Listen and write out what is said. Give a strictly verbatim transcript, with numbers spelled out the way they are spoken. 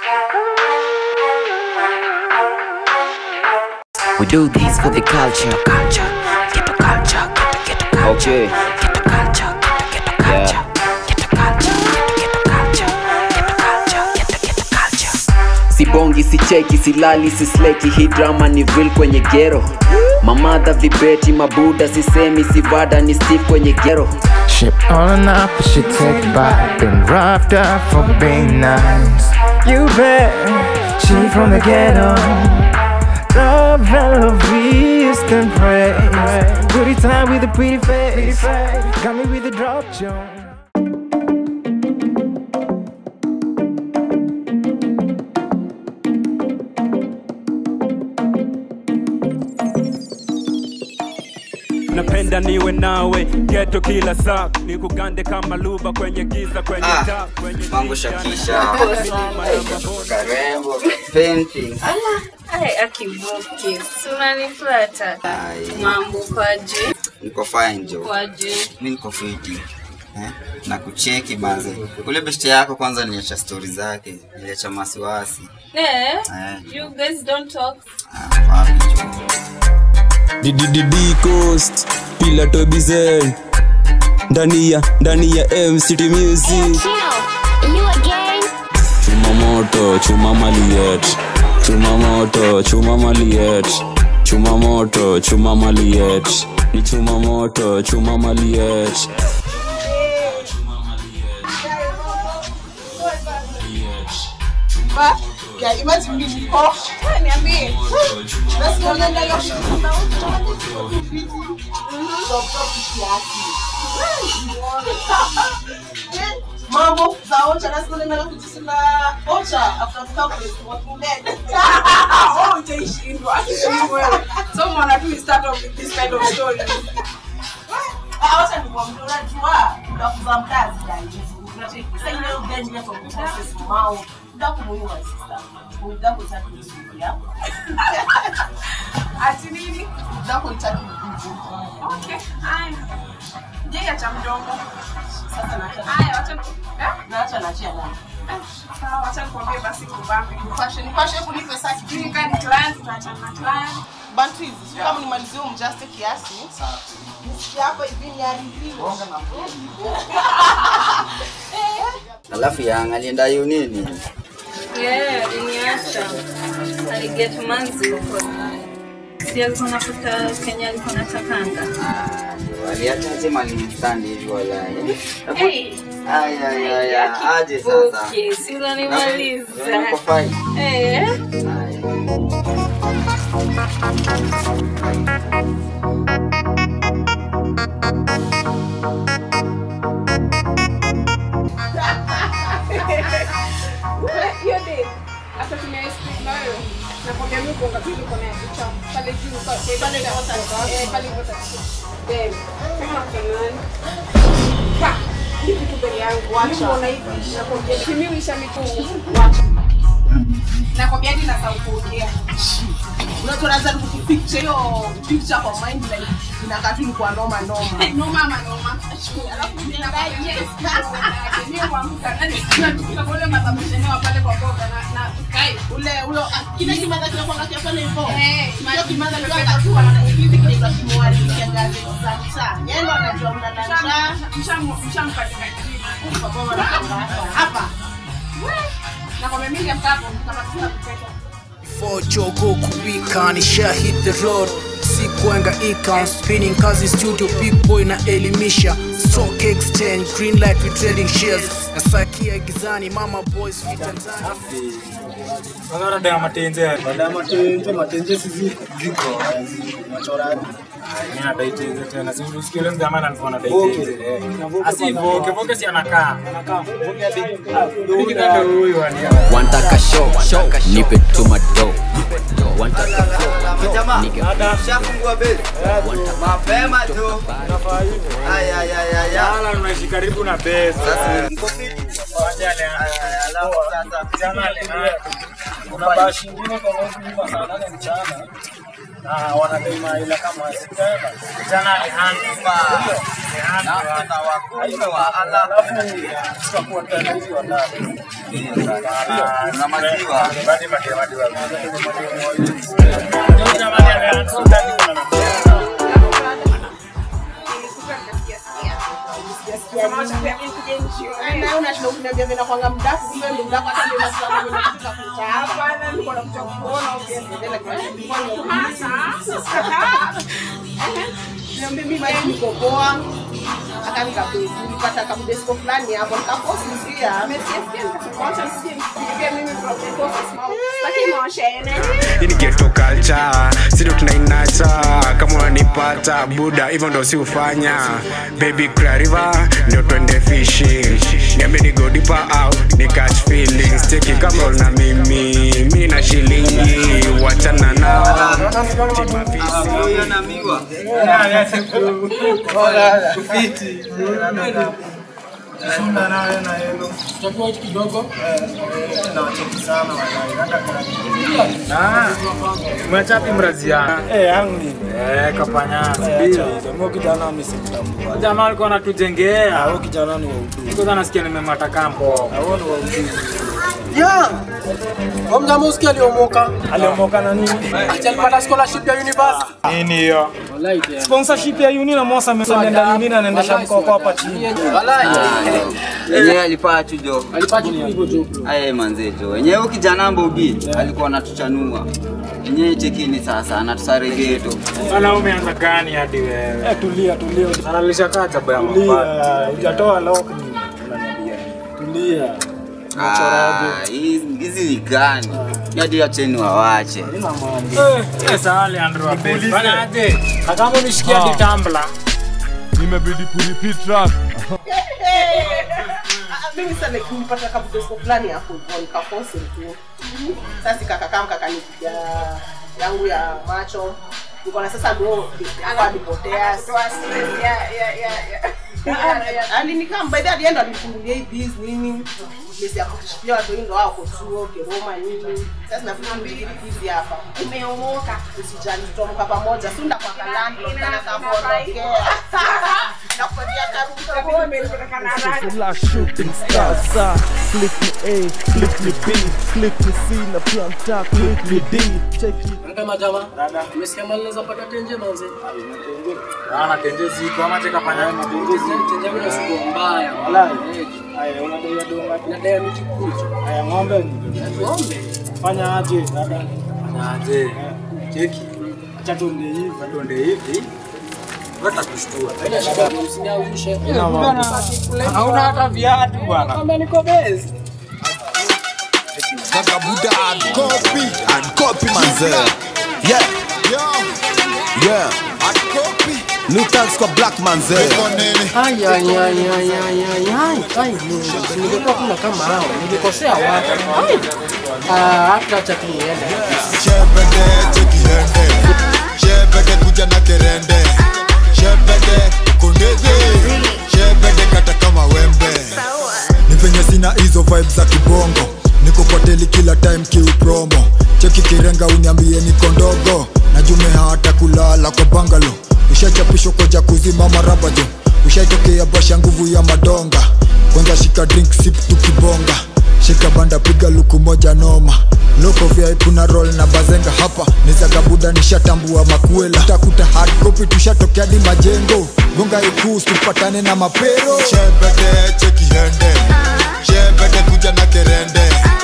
We do this for the culture, culture, get the culture, get the get the culture, okay. Get the culture, get the get the culture, yeah. Get the culture, get the get the culture, get the culture, get the get the culture. Sibongi, si cheki, si lali, si sleki, hii drama ni real kwenye gero. Mamadha vibeti, mabuda, si semi, si vada, ni stiff kwenye gero. Ship on up, she take back, been wrapped up for being nice. You bet, she from the ghetto. Love and love, instant praise. Pretty time with a pretty face. Got me with a drop joint. Napenda niwe nawe ghetto kila saa, nikugande kama luba kwenye giza kwenye ah, taa kwenye mambo shakisha karembo painting ala ai akibuki unaniflata mambo kwaje? Niko fine jo. Kwaje? Mimi niko fiti eh na kucheki baze kule best yako kwanza niacha story zake niacha masiwasi eh you guys don't talk ah D D D D Coast Pila to Bizel ndani ya ndani ya M City Music. Chuma moto chuma maliet, chuma moto chuma maliet, chuma moto chuma maliet, ni chuma moto chuma maliet. Ba, ya imagine me oh, niambie. Basi unaona leo mambo zaocha na siku nenda kutisina ocha after couple what you dead. Oh, utaishindwa. So mwana tu start off with this kind of story. Ah, ocha ni kwa mtu unajua unakuza mkazi guys. Sasa ile ugenje kwa process mao ndako moyo wa sister. Ndako tatu ya. Ati nini? Ndako tatu. Okay. Ai. Je, ya chamdongo. Sasa naacha. Haya, acha eh? Naacha naachia ndani. Sawa, acha nikwambie basi kubambi. Fashion, fashion kunipe sasa kitu gani client tunaacha na client. Bantu hizi, sio kama nimalizie umjaste kiasi. Sawa. Nisikia hapa hivi ni aliviwa. Onga na alafu yang alienda hiyo nini? Yeah, aliniacha. Aliget manzi huko. Si alikuwa anafuta Kenya alikuwa anatakanga. Aliacha sema alimstand hivi wala. Hey. Ay ay ay aje sasa. Okay, si unanimaliza. Uko fine. Eh. hiyo day hata tumeexplain na wewe na kwa mimi kwa kitu kuna kitu pale juu kwa pale na wata eh pale wata eh kama kanani pa ni kitu bali yangu acha mbona hivi na kwa mimi nisha mitungu acha na kwa biadi na sauti unachoanza kupicture hiyo picture kwa mind like inakaa tu kwa noma noma noma ama noma alafu ndio yes ni kuamka nani tunakole madhamisheni wa pale kwa boga na na kai ule ule kile kimaza kile kwa ngatia pale hivyo eh sio kimaza kile akachua na hivi kile kwa kimwali ya gazi sasa yeye ndo anajua unananja mshamu mshampatika kitu kwa boga hapa na kwa mimi ndio mtapo kama tunapeka For Jogo Kubika nisha hit the road Sikuenga ika spinning kazi studio big boy na elimisha Stock exchange green light we trading shares Nasakia gizani mama boys vitanzani Wala dada matenze dada matenze matenze sisi ziko machorani mimi na daitenze tena si usikie leo zamani alikuwa na daitenze asivo kevoke si anakaa anakaa voke hadi ndio huyu ania Wantaka show nipe to my dough wantaka jamaa nige shafungua base mapema tu ay ay ay ay ala unaishi karibu na base sasa mko fit wacha alafu sasa jamaa kuna bashi nyingine kwa mwezi saa nane mchana. Na wanadema ila kama sitana. Jana ni handba. Ni handba na wako wa alafu tutakuwa tena hivi wanadamu. Na maziwa. Badi maziwa maziwa. Ndio jamani ameanza ndani kuna na. Na una shida kuniambia vina kwanga mdafu kumbe ndo mdafu hata ndio nasema mimi nataka kucha hapa na niko nakuja kuona ukiendelea kwa nini hasa niambie mimi bado niko poa akanika nilipata kama disco fulani hapo nikapost pia amesikia kwanza nisikie mimi from the process mao lakini mwashene ini ghetto culture sisi tunainacha kama unanipata buda hivyo ndo si ufanya baby cry river ndio twende fishing niambie ni go deeper out ni catch feelings take kama na mimi mimi na shilingi wachana nao tipa fisi na miwa kufiti Shunda nawe na yelo. Tutakuwa kidogo. Eh, na wachoki sana wadai. Hata kana. Ah. Mwachapi mraziana. Eh, yangu ni. Eh, kapanya. Ndio. Ndio kijana msimtambua. Jamaa alikuwa anatujengea. Hao kijana ni wa udu. Niko sana nasikia nimemata kampo. Hao ni wa udu. Ya. Omja Muski aliomoka. Aliomoka na nini? Alipata scholarship ya university. Nini hiyo? Sponsorship ya uni na Mosa ameenda uni na anaendesha mkopo hapa chini. Walai. Yeye alipaa chujo. Alipaa chujo hivyo tu. Aye manze jo. Yenyewe kijana Mbogi alikuwa anatuchanua. Yenyewe chekini sasa anatusare geto. Sana umeanza gani hadi wewe? Eh tulia tulia. Analisha kacha baya mapata. Hujatoa lock nini? Unaniambia. Tulia. Ah, hizi ni gani? Hadi acheni waache. Eh, sasa Leandro Abel. Bana aje. Kama unishikia ditambla. Nimebidi kurepeat track. Mimi sasa nikipata kabisa fulani hapo nikapost tu. Sasa kaka kama kaka nipiga yangu ya macho. Niko na sasa ndio alipotea. Ya ya ya. Ali nikam by that end alifungulia hii business nini? Yes ya kushikia watu ndio wao kuchuo Roma nini. Sasa nafikiri mbili hizi hapa. Umeomoka. Usijali tutomoka pamoja. Sunda kwa landlord kana kama ondokea. Na kupatia taruka kwa mimi Flash shooting stars, uh, click me A, click me B, click me C, na pia mta, click me D, check it. Kama jamaa, umesikia mali naweza pata tenje manze. Ana tenje ziko ama cheka panya na tenje tenje bila suko mbaya. Walai. Haya unadai donga. Nadai miti kucho. Haya ng'ombe ni. Ng'ombe. Fanya aje dada? Fanya aje? Cheki. Acha tuende hivi, tuende hivi. Wata kushtua. Usiniaushe. Hauna hata viatu bwana. Kama niko base. Kaka Buddha and copy and copy manze. Yeah. Yeah. And copy. New thanks kwa Black manze. Ay ay ay ay ay ay ay. Ay ningekuwa kuna kama hao. Ningekosea watu. Ay. Ah, hata acha tuende. Shebede chekiende. Shebede kuja na kerende. Shebede kondeze. Shebede kata kama wembe. Ni venye sina hizo vibes za kibongo. Niko kwa teli kila time kiu promo. Cheki kirenga uniambie niko ndogo. Na jume hata kulala kwa bangalo. Ushachapishwa kwa jacuzzi mama rabajo. Ushaitokea basha nguvu ya madonga. Kwanza shika drink sip tukibonga. Shika banda piga luku moja noma. Loko V I P na roll na bazenga hapa. Niza kabuda nishatambua makuela. Utakuta hard copy tushatokea di majengo. Gonga ikus tupatane na mapero. Shebede cheki hende. Shebede kuja na kerende.